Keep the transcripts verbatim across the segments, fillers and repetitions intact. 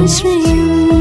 ആശ്രയം.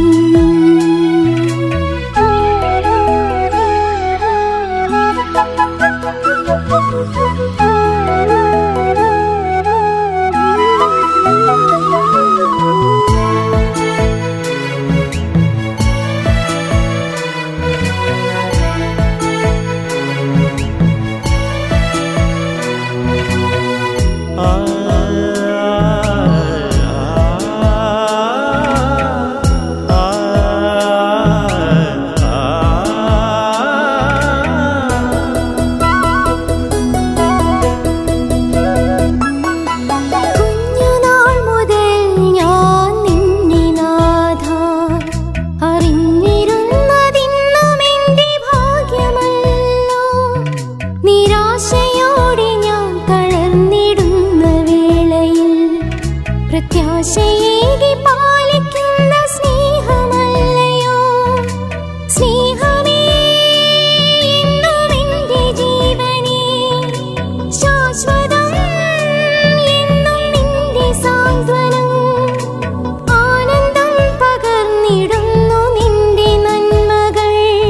പ്രത്യാശയേകി പാലിക്കുന്ന സ്നേഹമല്ലയോ സ്നേഹമേ, എന്നും എന്റെ ജീവനേ, ശാശ്വതം എന്നും നിന്റെ സാന്ത്വനം. ആനന്ദം പകർന്നിടുന്നു നിന്റെ നന്മകൾ,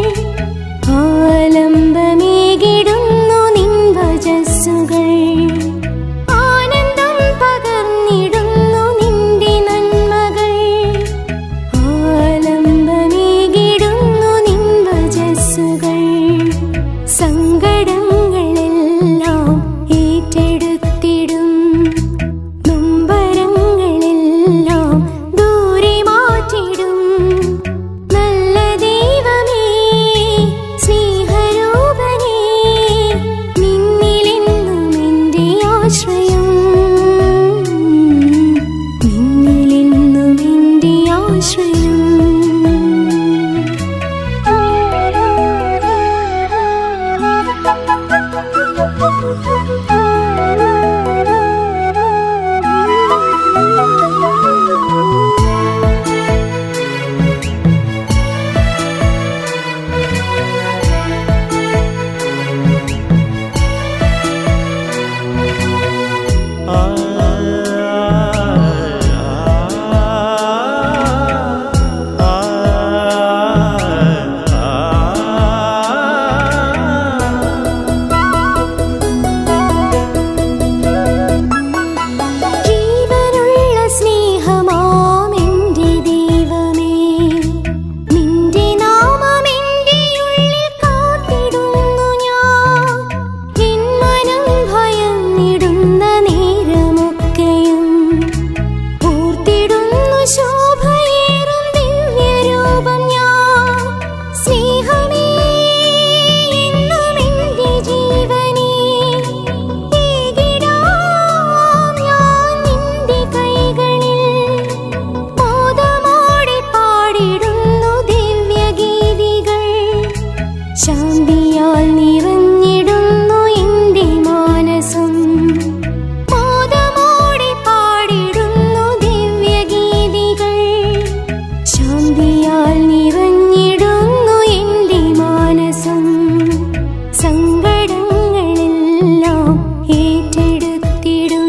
ആലംബമേകിടുന്നു നിൻ വചസ്സുകൾ. സങ്കടങ്ങളെല്ലാം ഏറ്റെടുത്തിടും, നൊമ്പരങ്ങളെല്ലാം ദൂരെ മാറ്റിടും. നല്ല ദൈവമേ, സ്നേഹരൂപനേ, നിന്നിലെന്നും എൻ്റെ ആശ്രയം, നിന്നിലെന്നും എൻ്റെ ആശ്രയം. ശാന്തിയാൽ നിറഞ്ഞിടുന്നു എൻ്റെ മാനസം, മോദമോടെ പാടിടുന്നു ദിവ്യഗീതികൾ. ശാന്തിയാൽ നിറഞ്ഞിടുന്നു എൻ്റെ മാനസം, സങ്കടങ്ങളെല്ലാം ഏറ്റെടുത്തിടും,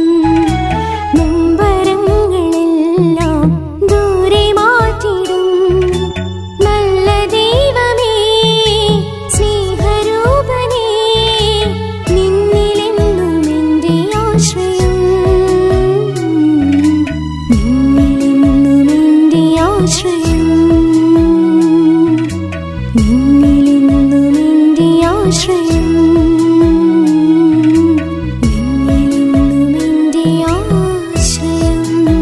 നൊമ്പരങ്ങളെല്ലാം ദൂരെ മാറ്റിടും. നല്ല ദൈവമേ, സ്നേഹരൂപനേ, നിന്നിലെന്നും എൻ്റെ ആശ്രയം, നിന്നിലെന്നും എൻ്റെ ആശ്രയം, നിന്നിലെന്നും എൻ്റെ ആശ്രയം, നിന്നിലെന്നും എൻ്റെ ആശ്രയം.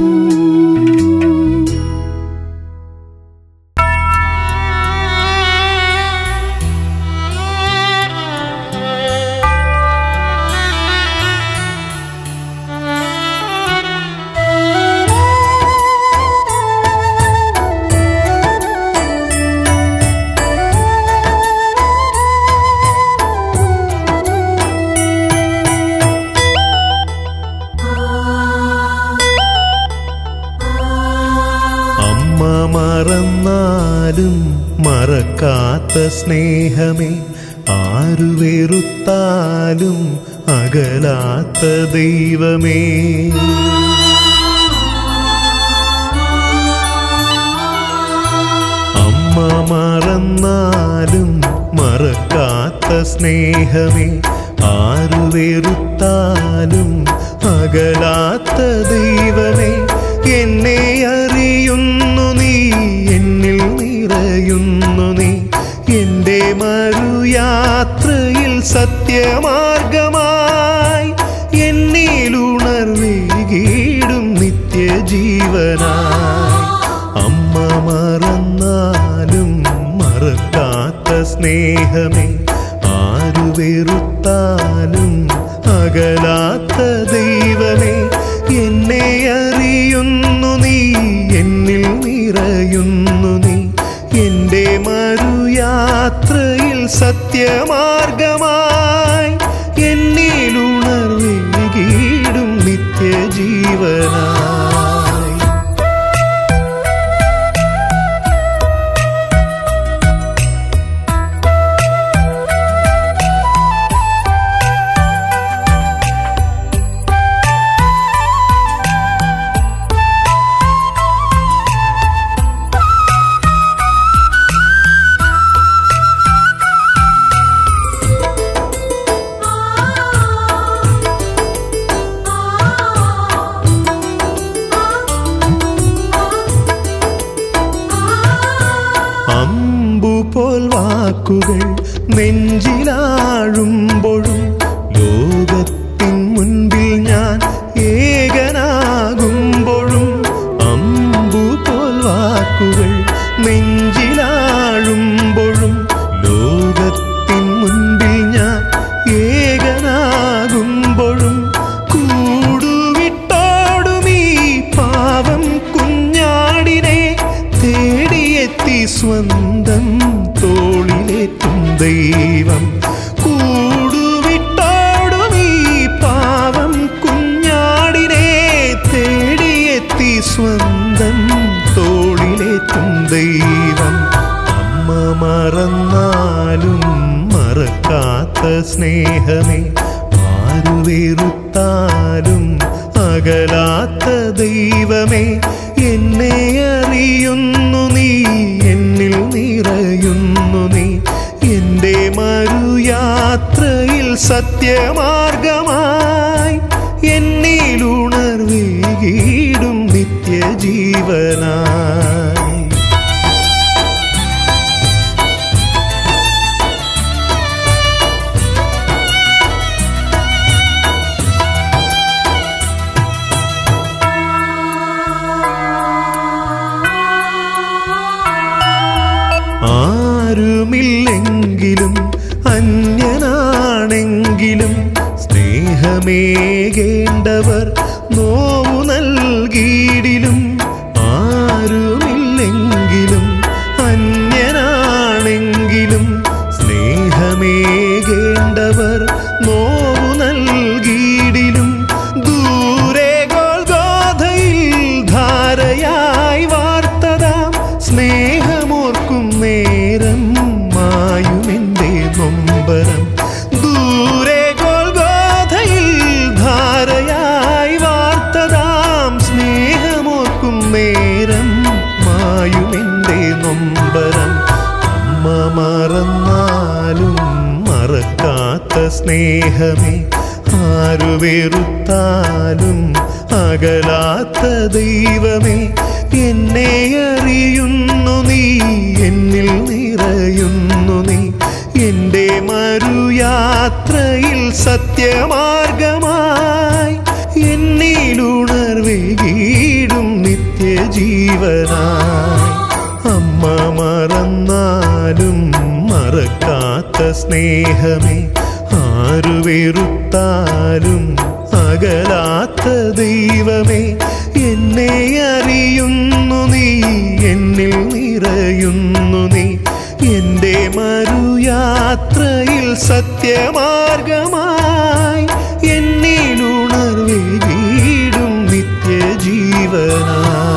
മറന്നാലും മറക്കാത്ത സ്നേഹമേ, ആരു വെറുത്താലും അകലാത്ത ദൈവമേ. സ്നേഹമേ ആരു വെറുത്താലും അകലാത്ത ദൈവമേ എന്നെ അറിയുന്നു നീ എന്നിൽ നിറയുന്നു നീ എൻ്റെ മറുയാത്രയിൽ സത്യമാർഗമായി എന്നിലുണർവേകിടും നിത്യജീവനായി അമ്മ മറന്നാലും മറക്കാത്ത സ്നേഹമേ ആരു വെറുത്താലും അകലാത്ത ദൈവമേ എന്നെ അറിയുന്നു നീ എന്നിൽ നിറയുന്നു നീ എൻ്റെ മറുയാത്രയിൽ സത്യമാർഗമായി എന്നിലുണർവേകിടും നിത്യജീവനായി അമ്പുപോൽ വാക്കുകൾ നെഞ്ചിലാഴുമ്പോഴും ലോകത്തിൻ മുൻപിൽ ഞാൻ ഏകനാകുമ്പോഴും അമ്പുപോൽ വാക്കുകൾ നെഞ്ചിലാഴുമ്പോഴും ലോകത്തിൻ മുൻപിൽ ഞാൻ ഏകനാകുമ്പോഴും കൂടുവിട്ടോടും ഈ പാവം കുഞ്ഞാടിനെ തേടിയെത്തി സ്വന്തം തോളിലേറ്റും ദൈവം കൂടുവിട്ടോടും ഈ പാവം കുഞ്ഞാടിനെ തേടിയെത്തി സ്വന്തം തോളിലേറ്റും ദൈവം അമ്മ മറന്നാലും മറക്കാത്ത സ്നേഹമേ ആരു വെറുത്താലും അകലാത്ത ദൈവമേ എന്നെ അറിയുന്നു നീ എന്നിൽ നിറയുന്നു നീ എൻ്റെ മറുയാത്രയിൽ സത്യമാർഗമായി എന്നിലുണർവേകിടും നിത്യജീവനായി ആരുമില്ലെങ്കിലും അന്യനാണെങ്കിലും സ്നേഹമേകേണ്ടവർ നോവു നൽകിയിടിലും ആരുമില്ലെങ്കിലും അന്യനാണെങ്കിലും സ്നേഹമേകേണ്ടവർ നോവു നൽകിയിടിലും ദൂരെ ഗോൽഗോഥയിൽ ധാരയായി വാർത്തതാം സ്നേഹമോർക്കും നേരം മായുമെൻ്റെ നൊമ്പരം ദൂരെ ഗോൽഗോഥയിൽ ധാരയായി വാർത്തതാം സ്നേഹമോർക്കും നേരം മായുമെൻ്റെ നൊമ്പരം അമ്മ മറന്നാലും മറക്കാത്ത സ്നേഹമേ ആരു വെറുത്താലും അകലാത്ത ദൈവമേ എന്നെ അറിയുന്നു നീ എന്നിൽ നിറയുന്നു നീ എൻ്റെ മറുയാത്രയിൽ സത്യമാർഗമായി എന്നിലുണർവേകിടും നിത്യജീവനായി അമ്മ മറന്നാലും മറക്കാത്ത സ്നേഹമേ ആരു വെറുത്താലും അകലാത്ത ദൈവമേ എന്നെ അറിയുന്നു നീ എന്നിൽ നിറയുന്നു നീ എൻ്റെ മറുയാത്രയിൽ സത്യമാർഗമായി എന്നിലുണർവേകിടും നിത്യജീവനായി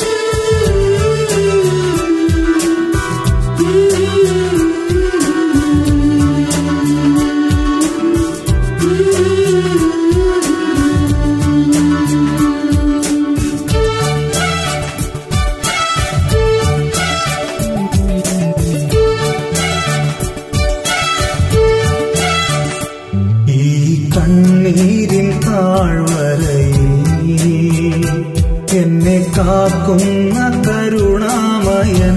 Mm-hmm. കരുണാമയൻ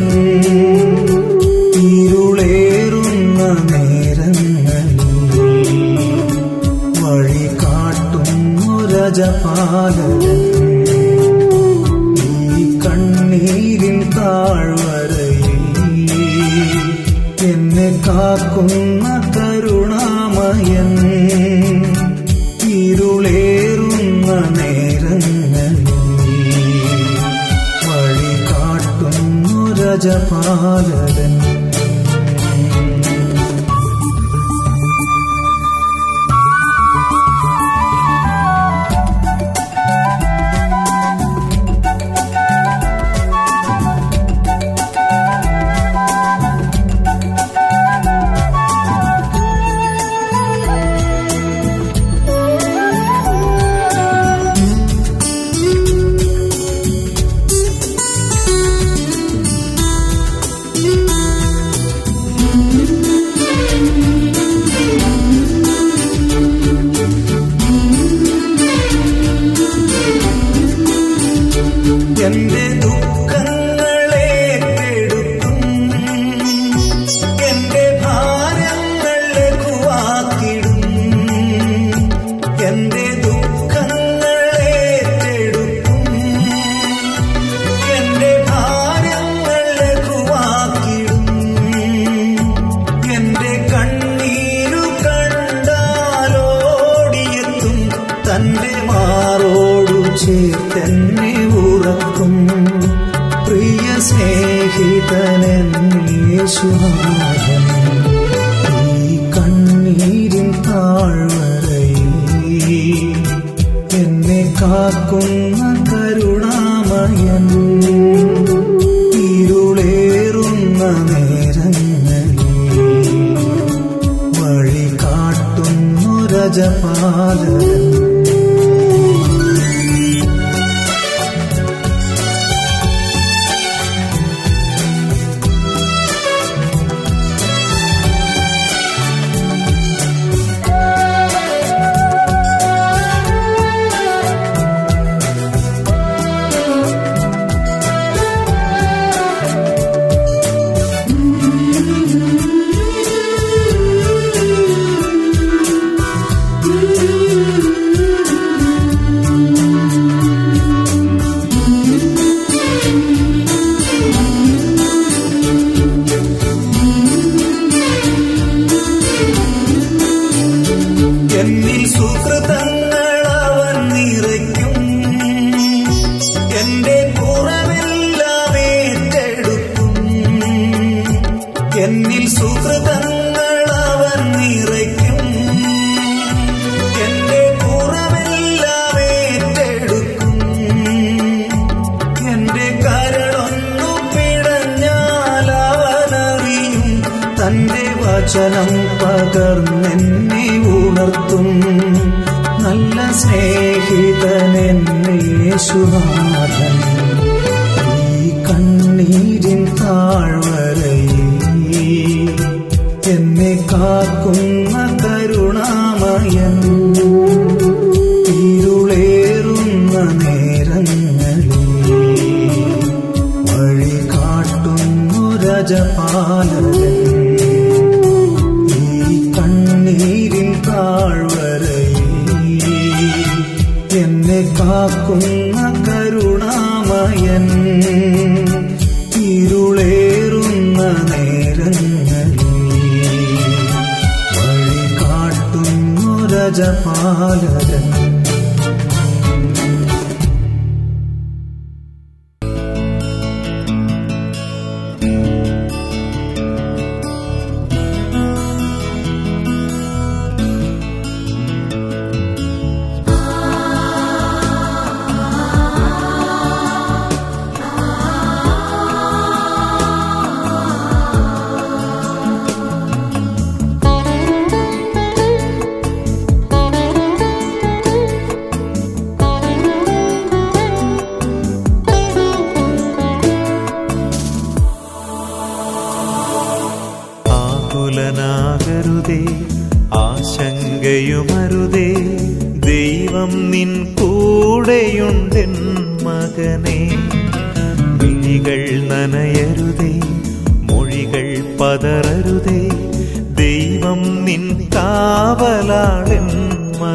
ഇരുളേറുന്ന നേരങ്ങളിൽ വഴി കാട്ടുന്നു രജപാലകൻ ഈ കണ്ണീരിൻ താഴ്വരയിൽ എന്നെ കാക്കുന്ന കരുണാമയൻ ഇരുളേറുന്ന നേരങ്ങളിൽ വഴി കാട്ടുന്നു രജപാലകൻ എന്റെ ദുഃഖങ്ങളെ കെടുത്തും എന്റെ ഭാരങ്ങൾ ലഘുവാക്കിടും എന്റെ ദുഃഖങ്ങളെ കെടുത്തും എന്റെ ഭാരങ്ങൾ ലഘുവാക്കിടും എന്റെ കണ്ണീരു കണ്ടാലോടിയെത്തും തന്റെ മാറോടു ചേർത്തെന്നെ ഉറക്കും പ്രിയ സ്നേഹിതനൻ യേശുനാഥൻ ഈ കണ്ണീരിൻ താഴ്വരയിൽ എന്നെ കാക്കുന്ന കരുണാമയൻ ഇരുളേറുന്ന നേരങ്ങളിൽ വഴി കാട്ടുന്നു രജപാലകൻ എന്നിൽ സുകൃതങ്ങൾ അവൻ നിറയ്ക്കും എന്റെ കുറവെല്ലാം ഏറ്റെടുക്കും എന്നിൽ സുകൃതങ്ങൾ അവൻ നിറയ്ക്കും എന്റെ കുറവെല്ലാം ഏറ്റെടുക്കും എന്റെ കരളൊന്നു പിടഞ്ഞാൽ അവനറിയും തന്റെ വചനം പകർന്നെന്നെ ഉണർത്തും നല്ല സ്നേഹിതനെൻ യേശുനാഥൻ ഈ കണ്ണീരിൻ താഴ്വരയിൽ എന്നെ കാക്കുന്ന കരുണാമയൻ ഇരുളേറുന്ന നേരങ്ങളിൽ വഴി കാട്ടുന്നു രജപാലകൻ കണ്ണീരിൻ താഴ്വരയിൽ എന്നെ കാക്കുന്ന കരുണാമയൻ ഇരുളേറുന്ന നേരങ്ങളിൽ വഴി കാട്ടുന്നു രജപാലകൻ ആകുലനാകരുതേ ആശങ്കയുമരുതേ ദൈവം നിൻ കൂടെയുണ്ടെൻ മകനേ വിളികൾ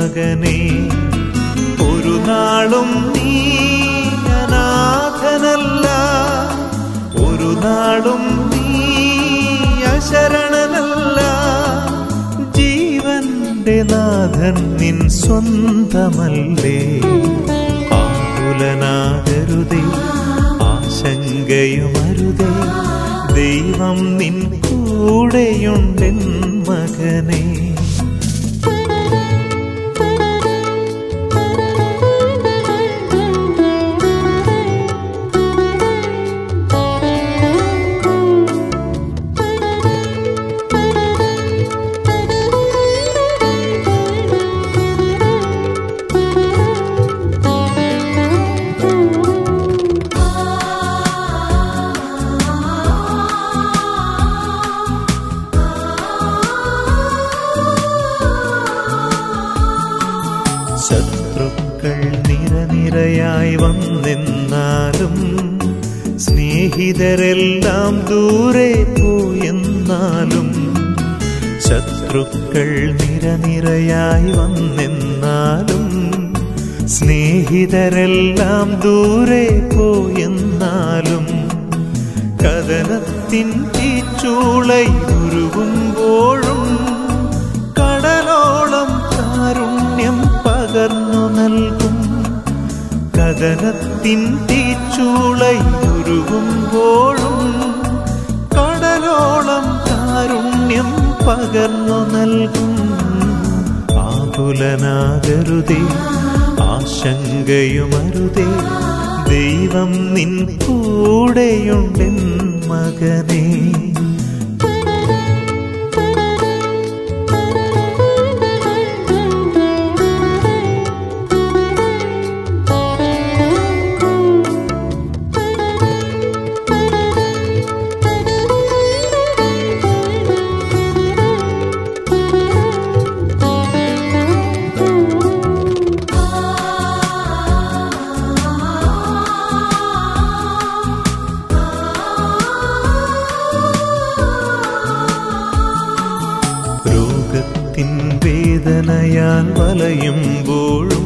മകനെ. ഒരു നാളും നീ അനാഥനല്ല, ഒരു നാളും നീ അശരണനല്ല. ജീവന്റെ നാഥൻ നിൻ സ്വന്തമല്ലേ. ആകുലനാകരുതേ, ആശങ്കയുമരുതേ, ദൈവം നിൻ കൂടെയുണ്ടെൻ മകനെ. ശത്രുക്കൾ നിരനിരയായി വന്നെന്നാലും, സ്നേഹിതരെല്ലാം ദൂരെ പോയെന്നാലും. ശത്രുക്കൾ നിരനിരയായി വന്നെന്നാലും, സ്നേഹിതരെല്ലാം ദൂരെ പോയെന്നാലും. കഥനത്തിൻ തീച്ചൂളയുരുകുമ്പോഴും കടലോളം കാരുണ്യം പകർന്നു നൽകും. കഥനത്തിൻ തീച്ചൂളയുരുകുമ്പോഴും കടലോളം കാരുണ്യം പകർന്നു നൽകും. ആകുലനാകരുതേ, ആശങ്കയുമരുതേ, ദൈവം നിൻ കൂടെയുണ്ടെൻ മകനെ. വേദനയാൽ വലയുമ്പോഴും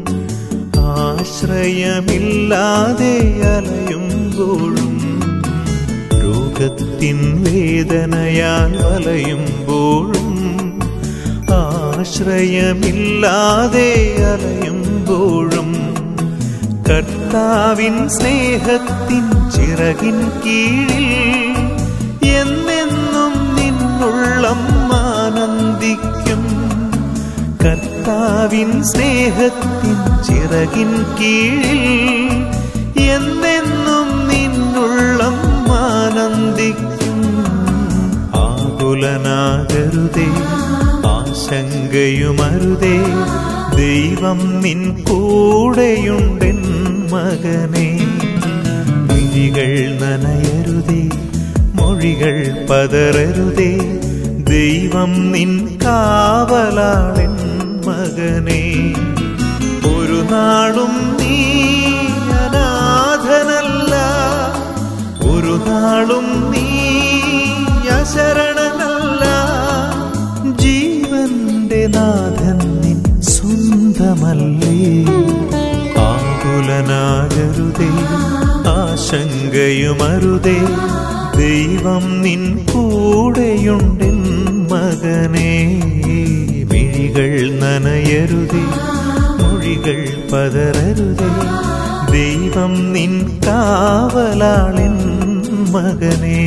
ആശ്രയമില്ലാതെ അലയുമ്പോഴും, രോഗത്തിൻ വേദനയാൽ വലയുമ്പോഴും ആശ്രയമില്ലാതെ അലയുമ്പോഴും, കർത്താവിൻ സ്നേഹത്തിൻ ചിറകിൻ കീഴിൽ എന്നെന്നും നിന്നുള്ളം ആനന്ദിക്കും. കർത്താവിൻ സ്നേഹത്തിൻ ചിറകിൻ കീഴിൽ എന്നെന്നും നിന്നുള്ളം ആനന്ദിക്കും. ആകുലനാകരുതേ, ആശങ്കയുമരുതേ, ദൈവം നിൻ കൂടെയുണ്ടെൻ മകനെ. മിഴികൾ നനയരുതേ, മൊഴികൾ പതറരുതേ, ദൈവം നിൻ കാവലാളെൻ മകനെ. ഒരു നാളും നീ അനാഥനല്ല, ഒരു നാളും നീ അശരണനല്ല. ജീവന്റെ നാഥൻ നിൻ സ്വന്തമല്ലേ. ആകുലനാകരുതേ, ആശങ്കയുമരുതേ, ദൈവം നിൻ കൂടെയുണ്ടെൻ മകനെ. മിഴികൾ നനയരുതേ, മൊഴികൾ പതറരുതേ, ദൈവം നിൻ കാവലാളെൻ മകനെ.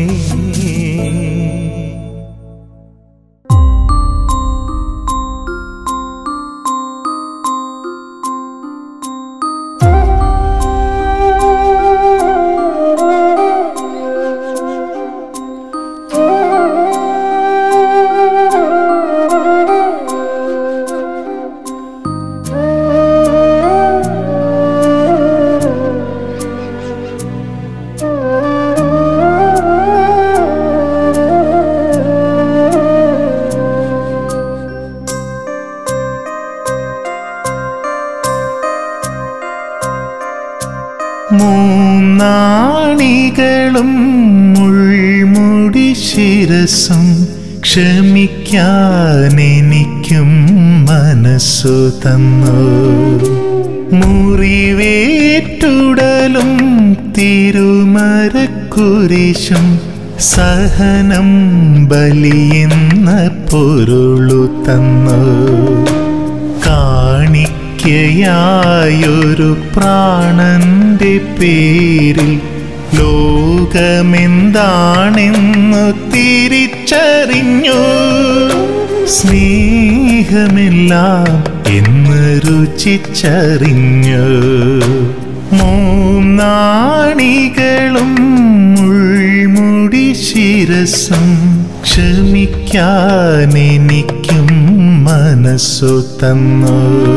മൂന്നാണികളും മുൾമുടി ശിരസും ക്ഷമിക്കാൻ എനിക്കും മനസ്സു തന്നു. മുറിവേറ്റുടലും തിരുമരക്കുരിശും സഹനം ബലിയെന്ന പൊരുളു തന്നു. കാണിക്കയായൊരു പ്രാണന്റെ പേരിൽ ലോകമെന്താണെന്നു തിരിച്ചറിഞ്ഞു. സ്നേഹമെല്ലാം എന്ന് രുചിച്ചറിഞ്ഞു. മൂന്നാണികളും മുൾമുടി ശിരസും ക്ഷമിക്കാൻ എനിക്കും മനസ്സു തന്നു.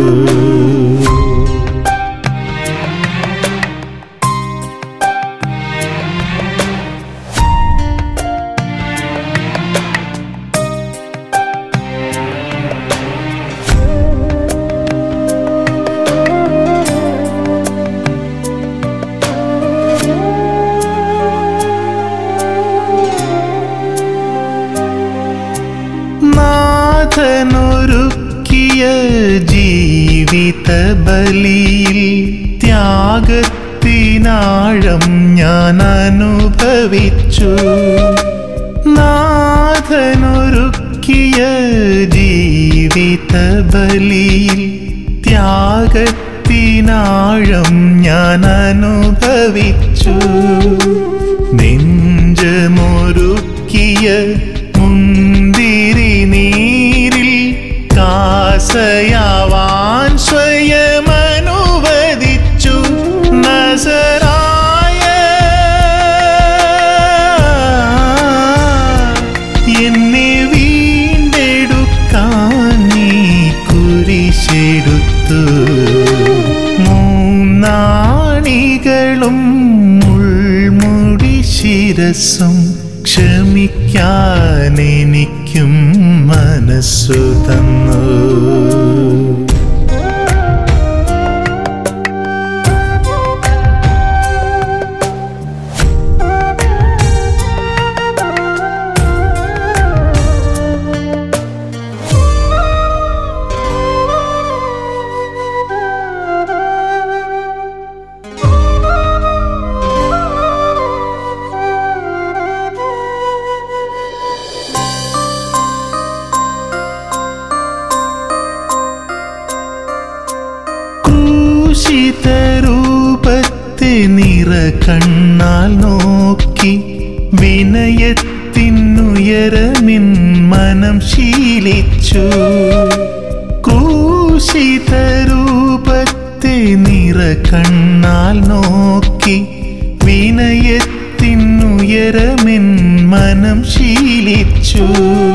നാഥനൊരുക്കിയ ജീവിത ബലിയിൽ ത്യാഗത്തിനാഴം ഞാൻ അനുഭവിച്ചു. നാഥനൊരുക്കിയ ജീവിത ബലിയിൽ ത്യാഗത്തിനാഴം ഞാൻ അനുഭവിച്ചു. നെഞ്ചമൊരുക്കിയ മുന്തിരി നീരിൽ കാസയാവാൻ സ്വയമനുവദിച്ചു. നസറായ എന്നെ വീണ്ടെടുക്കാൻ നീ കുരിശെടുത്തു. മൂന്നാണികളും മുൾമുടി ശിരസും ക്ഷമിക്കാൻ എനിക്കും മനസ്സു തന്നു. ക്രൂശിതരൂപത്തെ നിറ കണ്ണാൽ നോക്കി വിനയത്തിനുയരമിൻ മനം ശീലിച്ചു. ക്രൂശിതരൂപത്തെ നിറ കണ്ണാൽ നോക്കി വിനയത്തിനുയരമിൻ മനം ശീലിച്ചു.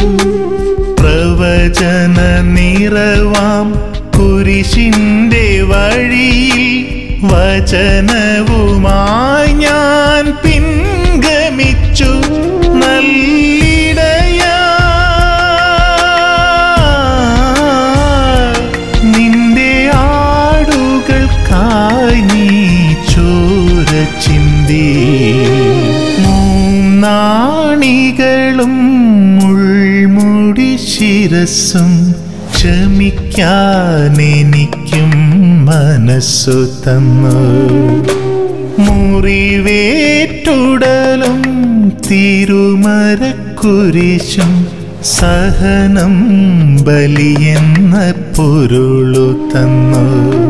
പ്രവചന നിറവാം കുരിശിന്റെ വഴിയിൽ വചനവുമായി ഞാൻ പിൻഗമിച്ചു. നല്ലിടയാ നിന്റെ ആടുകൾക്കായി നീ ചോര ചിന്തി. മൂന്നാണികളും മുൾമുടി ശിരസും ക്ഷമിക്കാൻ എനിക്കും മനസ്സു തന്നു. മുറിവേറ്റുടലും തിരുമരക്കുരിശും സഹനം ബലിയെന്ന പൊരുളു തന്നു.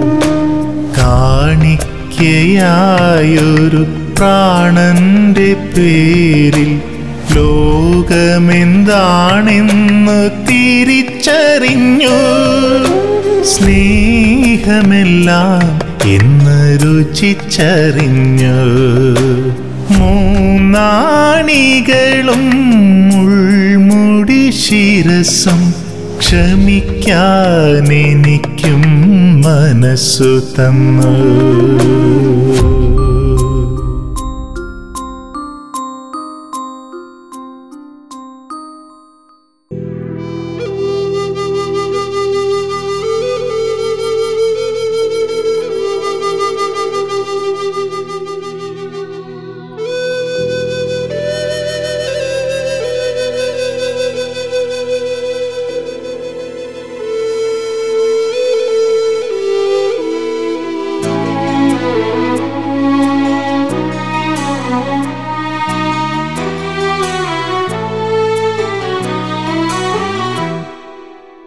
കാണിക്കയായൊരു പ്രാണന്റെ പേരിൽ ലോകമെന്താണെന്നു തിരിച്ചറിഞ്ഞു. സ്നേഹമെല്ലാം എന്ന് രുചിച്ചറിഞ്ഞു. മൂന്നാണികളും മുൾമുടി ശിരസും ക്ഷമിക്കാൻ എനിക്കും മനസ്സു തന്നു.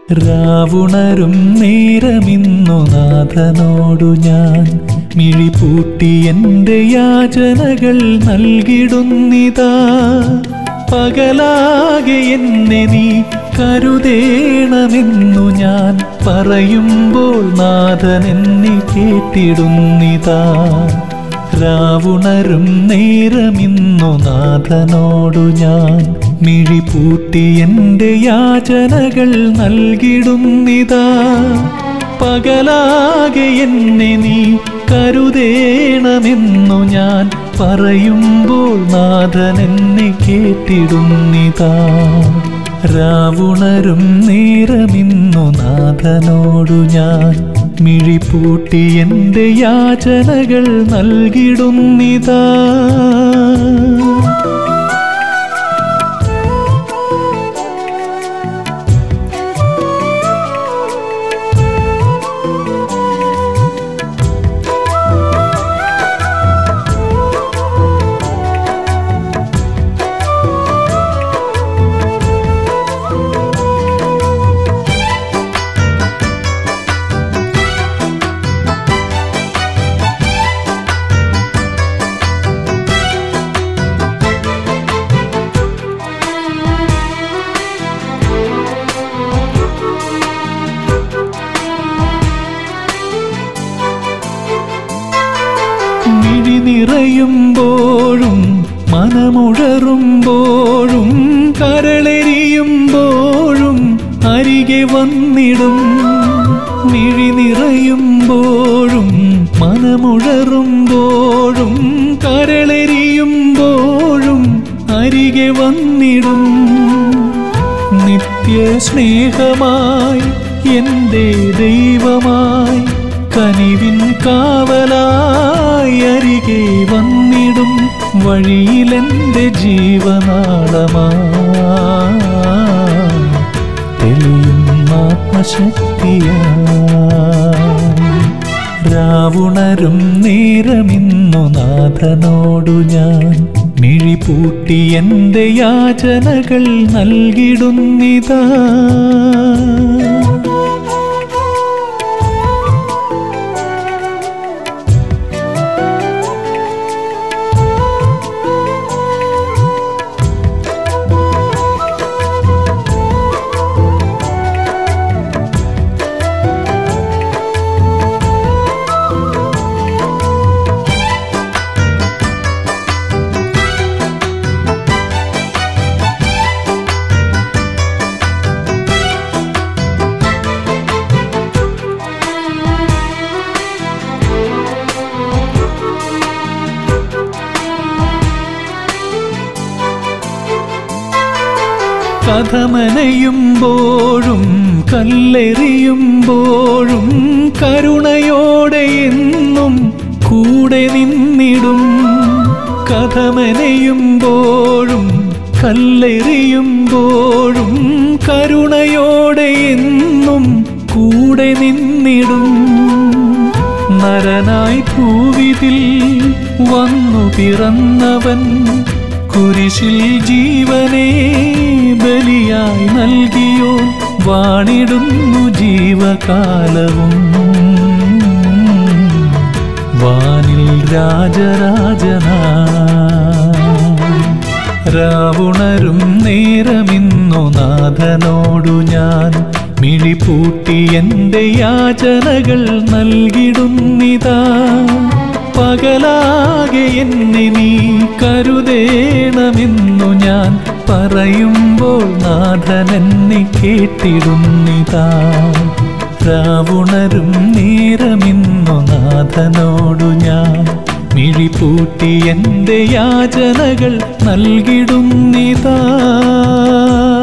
രാവുണരും നേരമിന്നു നാഥനോടു ഞാൻ മിഴിപൂട്ടി എൻ്റെ യാചനകൾ നൽകിടുന്നിതാ. പകലാകെ എന്നെ നീ കരുതേണമെന്നു ഞാൻ പറയുമ്പോൾ നാഥൻ എന്നെ കേട്ടിടുന്നിതാ. രാവുണരും നേരമിന്നു നാഥനോടു ഞാൻ മിഴിപൂട്ടി എൻ്റെ യാചനകൾ നൽകിടുന്നിതാ. പകലാകെ എന്നെ നീ കരുതേണമെന്നു ഞാൻ പറയുമ്പോൾ നാഥൻ എന്നെ കേട്ടിടുന്നിതാ. രാവുണരും നേരമിന്നു നാഥനോടു ഞാൻ മിഴിപൂട്ടി എൻ്റെ യാചനകൾ നൽകിടുന്നിതാ. മിഴി നിറയുമ്പോഴും മനമുഴറുമ്പോഴും കരളെരിയുമ്പോഴും അരികെ വന്നിടും. മിഴി നിറയുമ്പോഴും മനമുഴറുമ്പോഴും കരളെരിയുമ്പോഴും അരികെ വന്നിടും. നിത്യ സ്നേഹമായി എൻ്റെ ദൈവമായി കനിവിൻ കാവലായി അരികെ വന്നിടും. വഴിയിലെൻ്റെ ജീവനാളമായി തെളിയും ആത്മശക്തിയായി. രാവുണരും നേരമിന്നു നാഥനോടു ഞാൻ മിഴിപൂട്ടി എൻ്റെ യാചനകൾ നൽകിടുന്നിതാ. കഥമനയുമ്പോഴും കല്ലെറിയുമ്പോഴും കരുണയോടെ എന്നും കൂടെ നിന്നിടും. കഥമനയുമ്പോഴും കല്ലെറിയുമ്പോഴും കരുണയോടെ എന്നും കൂടെ നിന്നിടും. നരനായി ഭൂവിതിൽ വന്നു പിറന്നവൻ കുരിശിൽ ജീവനെ ബലിയായി നൽകിയോ വാണിടുന്നു ജീവകാലവും. വാനിൽ രാജരാജനായി രാവുണരും നേരമിന്നു നാഥനോടു ഞാൻ മിഴിപൂട്ടി എൻ്റെ യാചനകൾ നൽകിടുന്നിതാ. പകലാകെ എന്നെ നീ കരുതേണമെന്നു ഞാൻ പറയുമ്പോൾ നാഥൻ എന്നെ കേട്ടിടുന്നിതാ. രാവുണരും നേരമിന്നു നാഥനോടു ഞാൻ മിഴിപൂട്ടി എൻ്റെ യാചനകൾ നൽകിടുന്നിതാ.